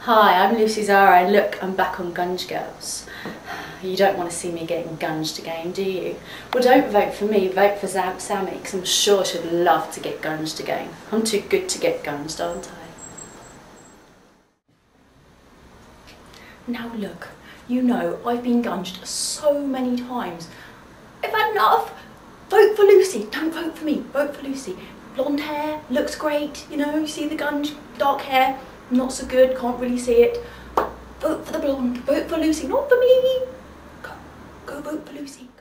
Hi, I'm Lucy Zara and look, I'm back on Gunge Girls. You don't want to see me getting gunged again, do you? Well, don't vote for me, vote for Sammy, because I'm sure she'd love to get gunged again. I'm too good to get gunged, aren't I? Now look, you know I've been gunged so many times. I've had enough. Vote for Lucy, don't vote for me, vote for Lucy. Blonde hair, looks great, you know, you see the gunge, dark hair, not so good, can't really see it. Vote for the blonde, vote for Lucy, not for me. Go vote for Lucy.